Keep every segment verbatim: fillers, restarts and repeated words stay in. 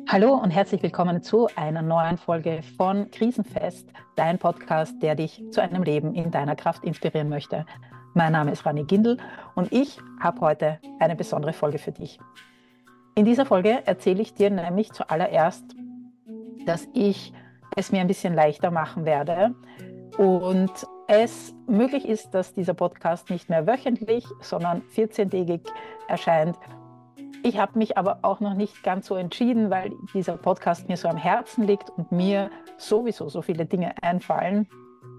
Hallo und herzlich willkommen zu einer neuen Folge von Krisenfest, dein Podcast, der dich zu einem Leben in deiner Kraft inspirieren möchte. Mein Name ist Rani Gindl und ich habe heute eine besondere Folge für dich. In dieser Folge erzähle ich dir nämlich zuallererst, dass ich es mir ein bisschen leichter machen werde und es möglich ist, dass dieser Podcast nicht mehr wöchentlich, sondern vierzehntägig erscheint. Ich habe mich aber auch noch nicht ganz so entschieden, weil dieser Podcast mir so am Herzen liegt und mir sowieso so viele Dinge einfallen.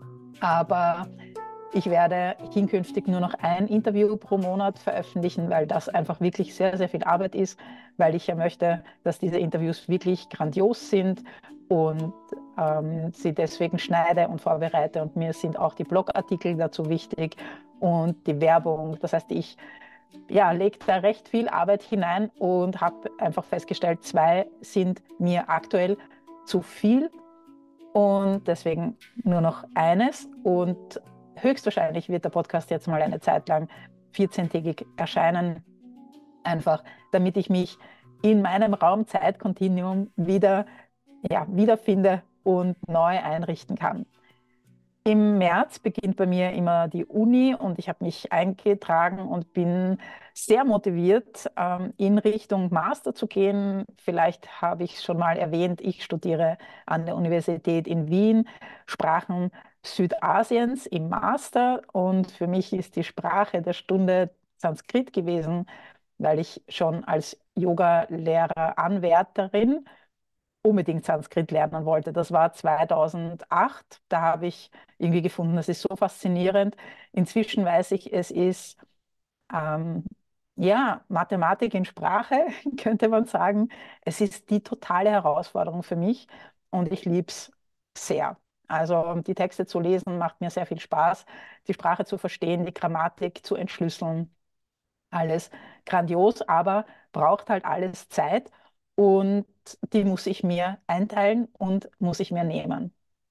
Aber ich werde hinkünftig nur noch ein Interview pro Monat veröffentlichen, weil das einfach wirklich sehr, sehr viel Arbeit ist, weil ich ja möchte, dass diese Interviews wirklich grandios sind und ähm, sie deswegen schneide und vorbereite. Und mir sind auch die Blogartikel dazu wichtig und die Werbung. Das heißt, ich ja, lege da recht viel Arbeit hinein und habe einfach festgestellt, zwei sind mir aktuell zu viel und deswegen nur noch eines. Und höchstwahrscheinlich wird der Podcast jetzt mal eine Zeit lang vierzehntägig erscheinen, einfach damit ich mich in meinem Raum-Zeit-Kontinuum wieder ja, wiederfinde und neu einrichten kann. Im März beginnt bei mir immer die Uni und ich habe mich eingetragen und bin sehr motiviert, ähm, in Richtung Master zu gehen. Vielleicht habe ich es schon mal erwähnt, ich studiere an der Universität in Wien Sprachen Südasiens im Master und für mich ist die Sprache der Stunde Sanskrit gewesen, weil ich schon als Yoga-Lehrer-Anwärterin unbedingt Sanskrit lernen wollte. Das war zweitausendacht. Da habe ich irgendwie gefunden, das ist so faszinierend. Inzwischen weiß ich, es ist ähm, ja Mathematik in Sprache, könnte man sagen. Es ist die totale Herausforderung für mich und ich liebe es sehr. Also die Texte zu lesen macht mir sehr viel Spaß, die Sprache zu verstehen, die Grammatik zu entschlüsseln. Alles grandios, aber braucht halt alles Zeit und die muss ich mir einteilen und muss ich mir nehmen.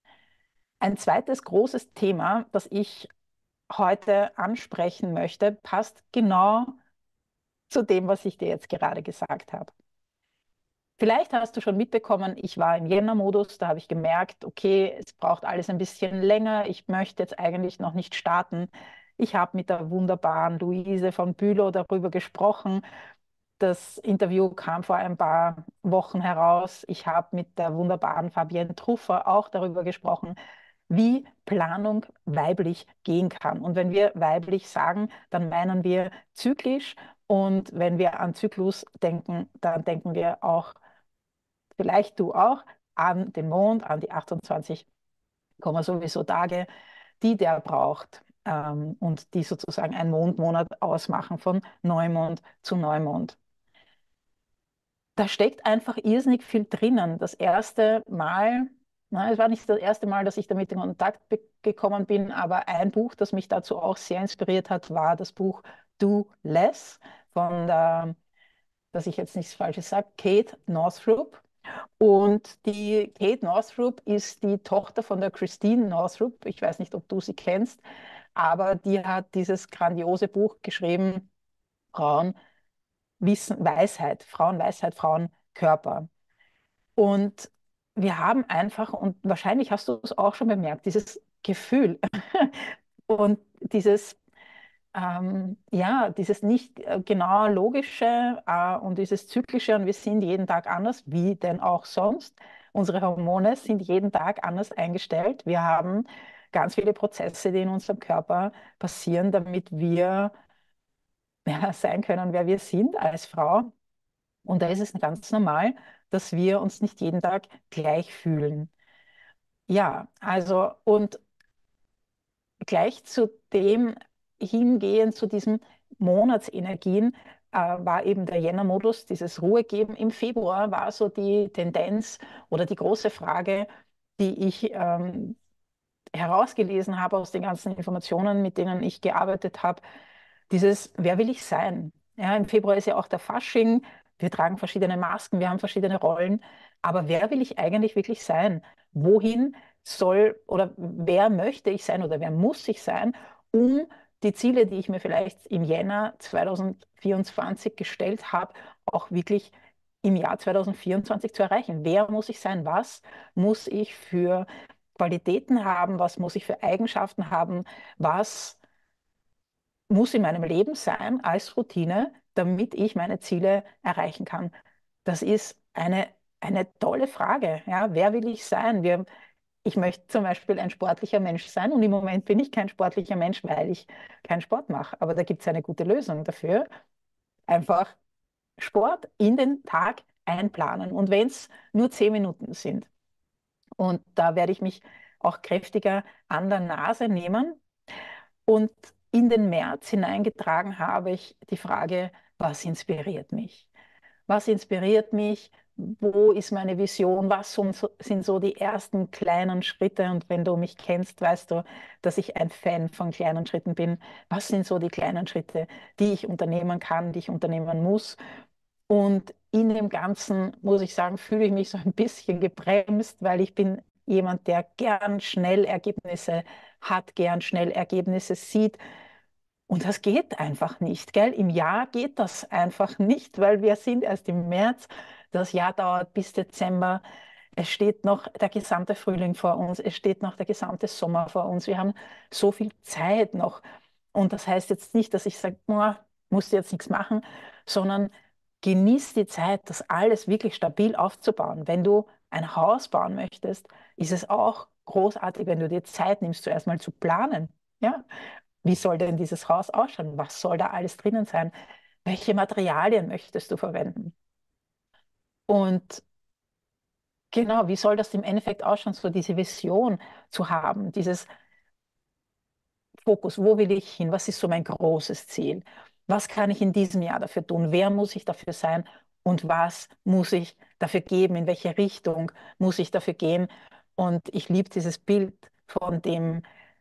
Ein zweites großes Thema, das ich heute ansprechen möchte, passt genau zu dem, was ich dir jetzt gerade gesagt habe. Vielleicht hast du schon mitbekommen, ich war im Jänner-Modus, da habe ich gemerkt, okay, es braucht alles ein bisschen länger, ich möchte jetzt eigentlich noch nicht starten. Ich habe mit der wunderbaren Luise von Bülow darüber gesprochen. Das Interview kam vor ein paar Wochen heraus. Ich habe mit der wunderbaren Fabienne Truffer auch darüber gesprochen, wie Planung weiblich gehen kann. Und wenn wir weiblich sagen, dann meinen wir zyklisch. Und wenn wir an Zyklus denken, dann denken wir auch, vielleicht du auch, an den Mond, an die achtundzwanzig sowieso Tage, die der braucht. Ähm, und die sozusagen einen Mondmonat ausmachen von Neumond zu Neumond. Da steckt einfach irrsinnig viel drinnen. Das erste Mal, na, es war nicht das erste Mal, dass ich damit in Kontakt gekommen bin, aber ein Buch, das mich dazu auch sehr inspiriert hat, war das Buch Do Less von der, dass ich jetzt nichts Falsches sage, Kate Northrup. Und die Kate Northrup ist die Tochter von der Christine Northrup. Ich weiß nicht, ob du sie kennst, aber die hat dieses grandiose Buch geschrieben, Frauen Wissen, Weisheit, Frauenweisheit, Frauenkörper. Und wir haben einfach, und wahrscheinlich hast du es auch schon bemerkt, dieses Gefühl und dieses, ähm, ja, dieses nicht äh, genau logische äh, und dieses zyklische, und wir sind jeden Tag anders, wie denn auch sonst. Unsere Hormone sind jeden Tag anders eingestellt. Wir haben ganz viele Prozesse, die in unserem Körper passieren, damit wir ja, sein können, wer wir sind als Frau. Und da ist es ganz normal, dass wir uns nicht jeden Tag gleich fühlen. Ja, also und gleich zu dem hingehen, zu diesen Monatsenergien, äh, war eben der Jänner-Modus, dieses Ruhe geben. Im Februar war so die Tendenz oder die große Frage, die ich ähm, herausgelesen habe aus den ganzen Informationen, mit denen ich gearbeitet habe, dieses, wer will ich sein? Ja, im Februar ist ja auch der Fasching, wir tragen verschiedene Masken, wir haben verschiedene Rollen, aber wer will ich eigentlich wirklich sein? Wohin soll oder wer möchte ich sein oder wer muss ich sein, um die Ziele, die ich mir vielleicht im Jänner zweitausendvierundzwanzig gestellt habe, auch wirklich im Jahr zweitausendvierundzwanzig zu erreichen? Wer muss ich sein? Was muss ich für Qualitäten haben? Was muss ich für Eigenschaften haben? Was muss in meinem Leben sein als Routine, damit ich meine Ziele erreichen kann? Das ist eine, eine tolle Frage. Ja, wer will ich sein? Wir, ich möchte zum Beispiel ein sportlicher Mensch sein und im Moment bin ich kein sportlicher Mensch, weil ich keinen Sport mache. Aber da gibt es eine gute Lösung dafür. Einfach Sport in den Tag einplanen. Und wenn es nur zehn Minuten sind. Und da werde ich mich auch kräftiger an der Nase nehmen. Und in den März hineingetragen habe ich die Frage, was inspiriert mich? Was inspiriert mich? Wo ist meine Vision? Was sind so die ersten kleinen Schritte? Und wenn du mich kennst, weißt du, dass ich ein Fan von kleinen Schritten bin. Was sind so die kleinen Schritte, die ich unternehmen kann, die ich unternehmen muss? Und in dem Ganzen, muss ich sagen, fühle ich mich so ein bisschen gebremst, weil ich bin jemand, der gern schnell Ergebnisse hat, gern schnell Ergebnisse sieht. Und das geht einfach nicht, gell? Im Jahr geht das einfach nicht, weil wir sind erst im März. Das Jahr dauert bis Dezember. Es steht noch der gesamte Frühling vor uns. Es steht noch der gesamte Sommer vor uns. Wir haben so viel Zeit noch. Und das heißt jetzt nicht, dass ich sage, musst du jetzt nichts machen, sondern genieß die Zeit, das alles wirklich stabil aufzubauen. Wenn du ein Haus bauen möchtest, ist es auch großartig, wenn du dir Zeit nimmst, zuerst mal zu planen. Ja? Wie soll denn dieses Haus ausschauen? Was soll da alles drinnen sein? Welche Materialien möchtest du verwenden? Und genau, wie soll das im Endeffekt ausschauen, so diese Vision zu haben, dieses Fokus, wo will ich hin? Was ist so mein großes Ziel? Was kann ich in diesem Jahr dafür tun? Wer muss ich dafür sein? Und was muss ich dafür geben? In welche Richtung muss ich dafür gehen? Und ich liebe dieses Bild von dem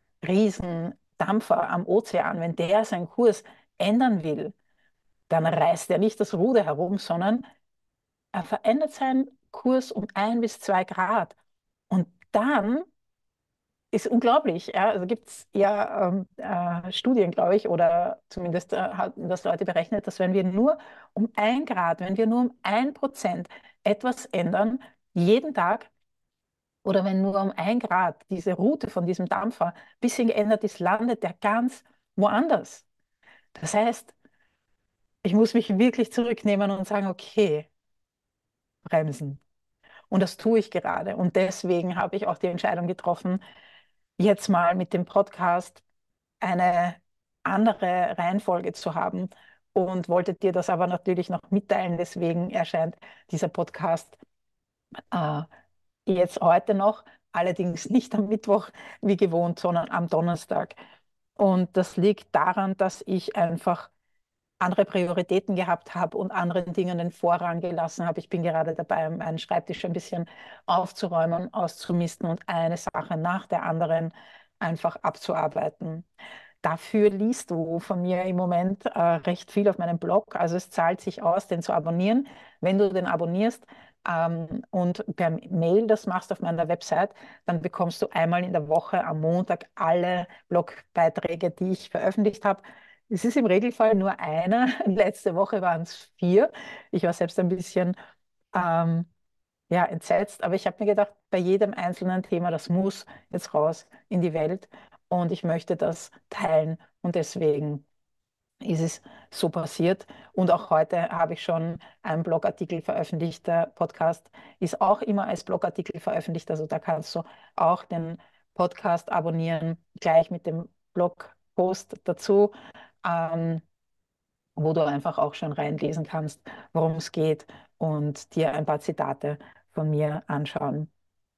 Riesendampfer am Ozean. Wenn der seinen Kurs ändern will, dann reißt er nicht das Ruder herum, sondern er verändert seinen Kurs um ein bis zwei Grad. Und dann ist unglaublich. Ja? Also gibt es ja ähm, äh, Studien, glaube ich, oder zumindest äh, haben das Leute berechnet, dass wenn wir nur um ein Grad, wenn wir nur um ein Prozent etwas ändern, jeden Tag, oder wenn nur um ein Grad diese Route von diesem Dampfer ein bisschen geändert ist, landet der ganz woanders. Das heißt, ich muss mich wirklich zurücknehmen und sagen, okay, bremsen. Und das tue ich gerade. Und deswegen habe ich auch die Entscheidung getroffen, jetzt mal mit dem Podcast eine andere Reihenfolge zu haben und wollte dir das aber natürlich noch mitteilen. Deswegen erscheint dieser Podcast äh, jetzt heute noch, allerdings nicht am Mittwoch wie gewohnt, sondern am Donnerstag. Und das liegt daran, dass ich einfach andere Prioritäten gehabt habe und anderen Dingen den Vorrang gelassen habe. Ich bin gerade dabei, meinen Schreibtisch ein bisschen aufzuräumen, auszumisten und eine Sache nach der anderen einfach abzuarbeiten. Dafür liest du von mir im Moment äh, recht viel auf meinem Blog. Also es zahlt sich aus, den zu abonnieren. Wenn du den abonnierst ähm, und per Mail das machst auf meiner Website, dann bekommst du einmal in der Woche am Montag alle Blogbeiträge, die ich veröffentlicht habe. Es ist im Regelfall nur einer. Letzte Woche waren es vier. Ich war selbst ein bisschen ähm, ja, entsetzt, aber ich habe mir gedacht, bei jedem einzelnen Thema, das muss jetzt raus in die Welt und ich möchte das teilen und deswegen ist es so passiert. Und auch heute habe ich schon einen Blogartikel veröffentlicht. Der Podcast ist auch immer als Blogartikel veröffentlicht, also da kannst du auch den Podcast abonnieren, gleich mit dem Blogpost dazu, ähm, wo du einfach auch schon reinlesen kannst, worum es geht und dir ein paar Zitate von mir anschauen.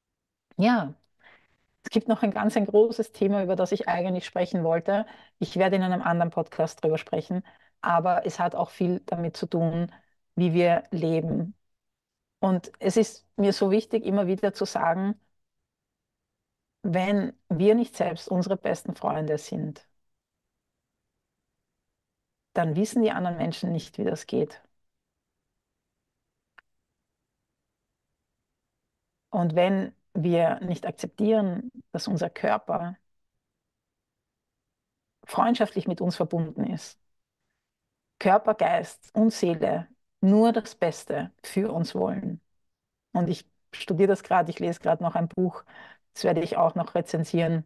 Ja, es gibt noch ein ganz ein großes Thema, über das ich eigentlich sprechen wollte. Ich werde in einem anderen Podcast drüber sprechen, aber es hat auch viel damit zu tun, wie wir leben. Und es ist mir so wichtig, immer wieder zu sagen, wenn wir nicht selbst unsere besten Freunde sind, dann wissen die anderen Menschen nicht, wie das geht. Und wenn wir nicht akzeptieren, dass unser Körper freundschaftlich mit uns verbunden ist, Körper, Geist und Seele, nur das Beste für uns wollen. Und ich studiere das gerade, ich lese gerade noch ein Buch, das werde ich auch noch rezensieren,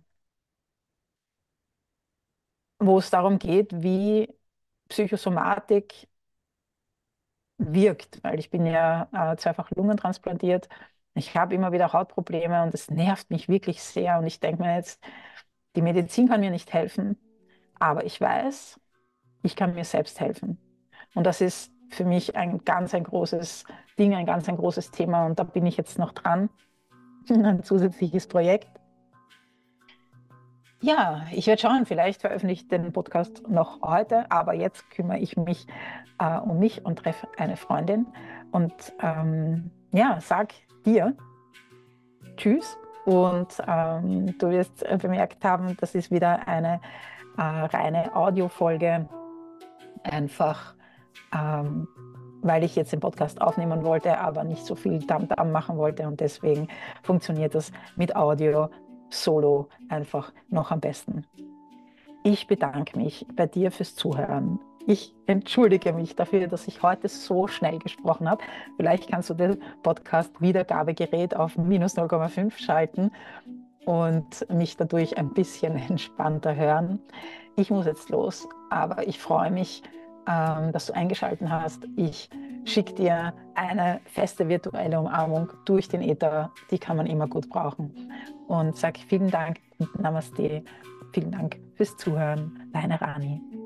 wo es darum geht, wie Psychosomatik wirkt, weil ich bin ja äh, zweifach lungentransplantiert. Ich habe immer wieder Hautprobleme und es nervt mich wirklich sehr. Und ich denke mir jetzt, die Medizin kann mir nicht helfen, aber ich weiß, ich kann mir selbst helfen. Und das ist für mich ein ganz ein großes Ding, ein ganz ein großes Thema. Und da bin ich jetzt noch dran, ein zusätzliches Projekt. Ja, ich werde schauen, vielleicht veröffentliche ich den Podcast noch heute, aber jetzt kümmere ich mich äh, um mich und treffe eine Freundin und ähm, ja, sag dir Tschüss und ähm, du wirst äh, bemerkt haben, das ist wieder eine äh, reine Audiofolge, einfach ähm, weil ich jetzt den Podcast aufnehmen wollte, aber nicht so viel Tamtam machen wollte und deswegen funktioniert das mit Audio solo einfach noch am besten. Ich bedanke mich bei dir fürs Zuhören. Ich entschuldige mich dafür, dass ich heute so schnell gesprochen habe. Vielleicht kannst du das Podcast-Wiedergabegerät auf minus null Komma fünf schalten und mich dadurch ein bisschen entspannter hören. Ich muss jetzt los, aber ich freue mich, ähm, dass du eingeschaltet hast. Ich schicke dir eine feste virtuelle Umarmung durch den Äther. Die kann man immer gut brauchen. Und sage vielen Dank und Namaste. Vielen Dank fürs Zuhören. Deine Rani.